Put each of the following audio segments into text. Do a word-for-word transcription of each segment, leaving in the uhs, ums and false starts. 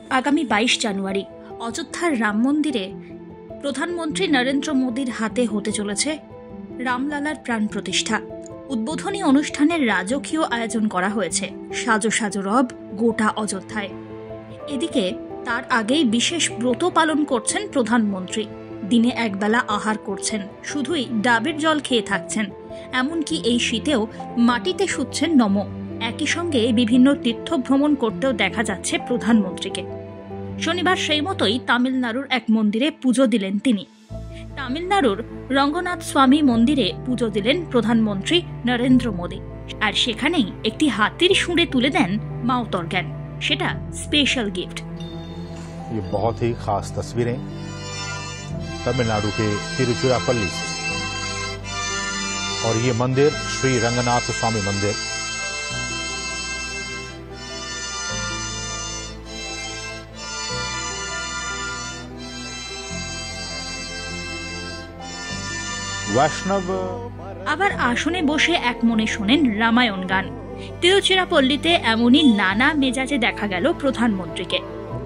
আগামী বাইশ জানুয়ারি অযোধ্যার রাম মন্দিরে প্রধানমন্ত্রী নরেন্দ্র মোদীর হাতে হতে চলেছে রামলালার প্রাণ প্রতিষ্ঠা। উদ্বোধনী অনুষ্ঠানের রাজকীয় আয়োজন করা হয়েছে সাজো সাজো রব গোটা অযোধ্যায়। এদিকে তার আগেই বিশেষ ব্রত পালন করছেন প্রধানমন্ত্রী। দিনে একবেলা আহার করছেন, শুধুই ডাবের জল খেয়ে থাকছেন। এমনকি এই শীতেও মাটিতে শুচ্ছেন নমো। একই সঙ্গে বিভিন্ন তীর্থ ভ্রমণ করতেও দেখা যাচ্ছে প্রধানমন্ত্রীকে। শনিবার সেই মতোই তামিলনাড়ুর এক মন্দিরে পুজো দিলেন তিনি। তামিলনাড়ুর রঙ্গনাথ স্বামী মন্দিরে পুজো দিলেন প্রধানমন্ত্রী নরেন্দ্র মোদী। আর সেখানেই একটি হাতির শুঁড়ে তুলে দেন মাউথ অর্গ্যান। সেটা স্পেশাল गिफ्ट। ये बहुत ही खास तस्वीरें तमिलनाडु के तिरुचिरापल्ली से, और ये मंदिर श्री रंगनाथ स्वामी मंदिर वैष्णव। আবার আসনে বসে এক মনে শোনেন রামায়ণ গান। তিরুচিরাপল্লীতে এমনই নানা মেজাজে দেখা গেল প্রধানমন্ত্রীকে।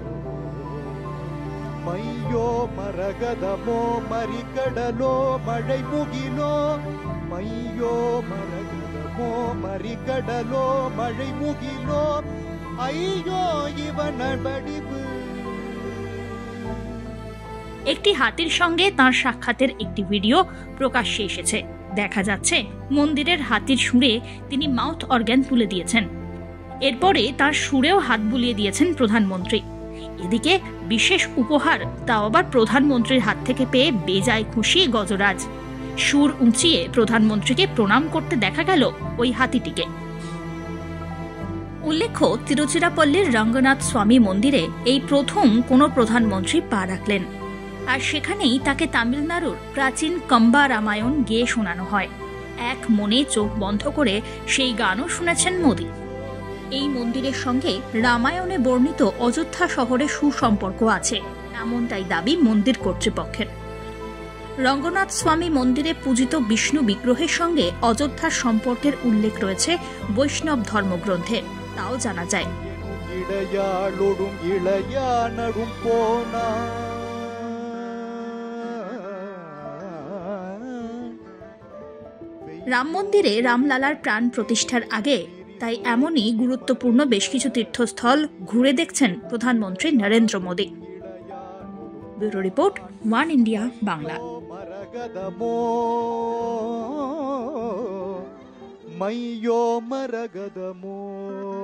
একটি হাতির সঙ্গে তাঁর সাক্ষাতের একটি ভিডিও প্রকাশ্যে এসেছে। দেখা যাচ্ছে মন্দিরের হাতির শুঁড়ে তিনি মাউথ অর্গ্যান তুলে দিয়েছেন। এরপরে তার শুঁড়েও হাত বুলিয়ে দিয়েছেন প্রধানমন্ত্রী। এদিকে বিশেষ উপহার, তাও আবার প্রধানমন্ত্রীর হাত থেকে পেয়ে বেজায় খুশি গজরাজ। সুর উঁচিয়ে প্রধানমন্ত্রীকে প্রণাম করতে দেখা গেল ওই হাতিটিকে। উল্লেখ্য, তিরুচিরাপল্লীর রঙ্গনাথ স্বামী মন্দিরে এই প্রথম কোনো প্রধানমন্ত্রী পা রাখলেন। আর সেখানেই তাকে তামিলনাড়ুর প্রাচীন কম্বা রামায়ণ গেয়ে শোনানো হয়। এক মনে চোখ বন্ধ করে সেই গানও শুনেছেন মোদী। এই মন্দিরের সঙ্গে রামায়ণে বর্ণিত অযোধ্যা শহরে সুসম্পর্ক আছে, এমনটাই দাবি মন্দির কর্তৃপক্ষের। রঙ্গনাথ স্বামী মন্দিরে পূজিত বিষ্ণু বিগ্রহের সঙ্গে অযোধ্যার সম্পর্কের উল্লেখ রয়েছে বৈষ্ণব ধর্মগ্রন্থে, তাও জানা যায়। রাম মন্দিরে রামলালার প্রাণ প্রতিষ্ঠার আগে তাই এমনই গুরুত্বপূর্ণ বেশ কিছু তীর্থস্থল ঘুরে দেখছেন প্রধানমন্ত্রী Narendra Modi. Bureau report, one India Bangla. ಮೈಯೋ ಮರಗದ ಮೋ